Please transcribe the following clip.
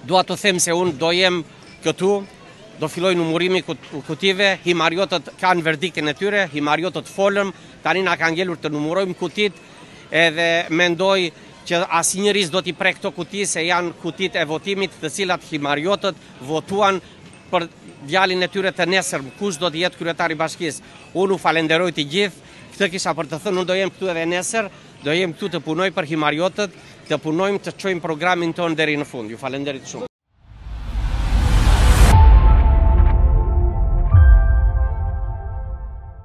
Dua të them se unë do jem këtu, do filloj numërimi kutive, himariotët kanë verdiktin e tyre, himariotët folëm, tani na kanë ngelur të numërojmë kutit, edhe mendoj që asnjëri s'do t'i prek këto kuti se janë kutit e votimit të cilat himariotët votuan për djalin e tyre të nesër, kush do të jetë kryetari i bashkisë. Unë u falenderoj të gjithë, këtë kisha për të thënë, unë do jem këtu edhe nesër, do jem këtu të punoj për himariotët, të punojmë të çojmë programin tonë deri në fund. Ju falenderit shumë.